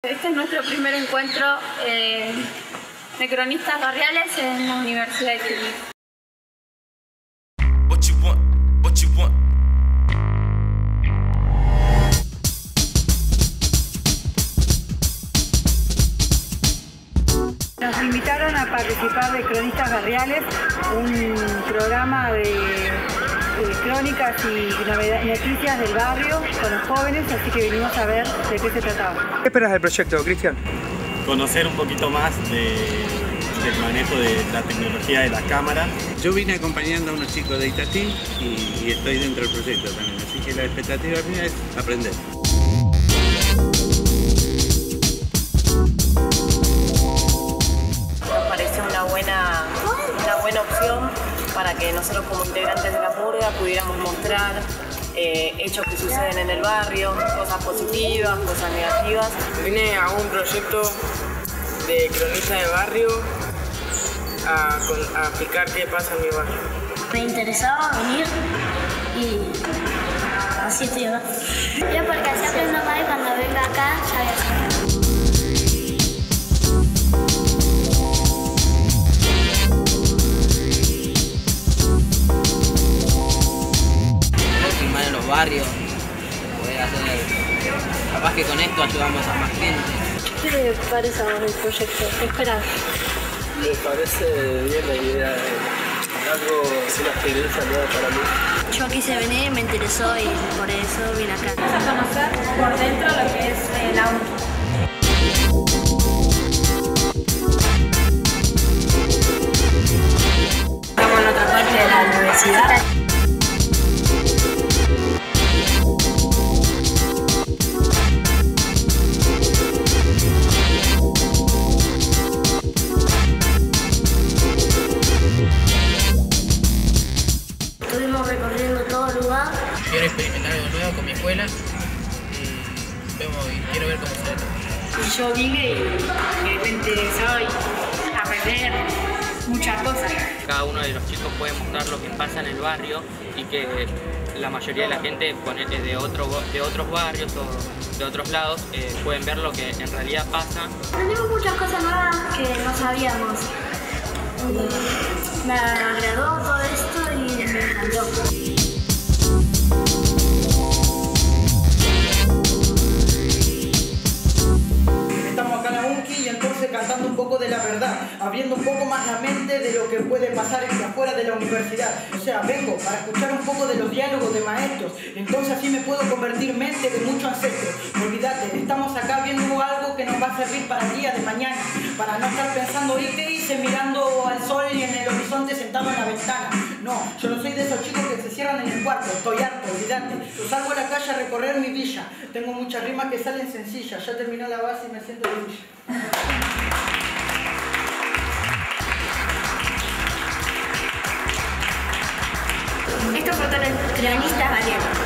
Este es nuestro primer encuentro de cronistas barriales en la Universidad de Chile. Nos invitaron a participar de Cronistas Barriales, un programa de crónicas y noticias del barrio con los jóvenes, así que vinimos a ver de qué se trataba. ¿Qué esperas del proyecto, Cristian? Conocer un poquito más del manejo de la tecnología de la cámara. Yo vine acompañando a unos chicos de Itatí y estoy dentro del proyecto también, así que la expectativa mía es aprender. Nos pareció una buena opción para que nosotros como integrantes de la murga pudiéramos mostrar hechos que suceden en el barrio, cosas positivas, cosas negativas. Vine a un proyecto de cronista de barrio a explicar qué pasa en mi barrio. Me interesaba venir y así estoy acá. Yo porque así aprendo más y cuando venga acá ya voy a hacer. Filmar en los barrios, poder hacer, capaz que con esto ayudamos a más gente. ¿Qué te parece a vos el proyecto? ¿Qué esperás? Me parece bien la idea de algo, una experiencia nueva para mí. Yo quise venir, me interesó y por eso vine acá. Vamos a conocer por dentro lo que es el auto. Estamos en otra parte de la universidad. Estuvimos recorriendo todo el lugar. Quiero experimentar algo nuevo con mi escuela y quiero ver cómo se trata. Yo vine y me interesaba aprender muchas cosas. Cada uno de los chicos puede mostrar lo que pasa en el barrio y que la mayoría de la gente de otros barrios o de otros lados pueden ver lo que en realidad pasa. Aprendimos muchas cosas nuevas que no sabíamos. Me agradó todo esto y me encantó. Estamos acá en la UNCI y entonces cantando un poco de la verdad, abriendo un poco más la mente de lo que puede pasar afuera de la universidad. O sea, vengo para escuchar un poco de los diálogos de maestros, entonces así me puedo convertir mente de muchos ancestros. Olvídate, estamos acá viendo algo que nos va a servir para el día de mañana, para no estar pensando, ¿y qué hice mirando al sol y en el horizonte sentado en la ventana? No, yo no soy de esos chicos que se cierran en el cuarto, estoy harto, olvídate. Yo salgo a la calle a recorrer mi villa, tengo muchas rimas que salen sencillas, ya terminó la base y me siento de villa. Esto fue Cronistas Barriales.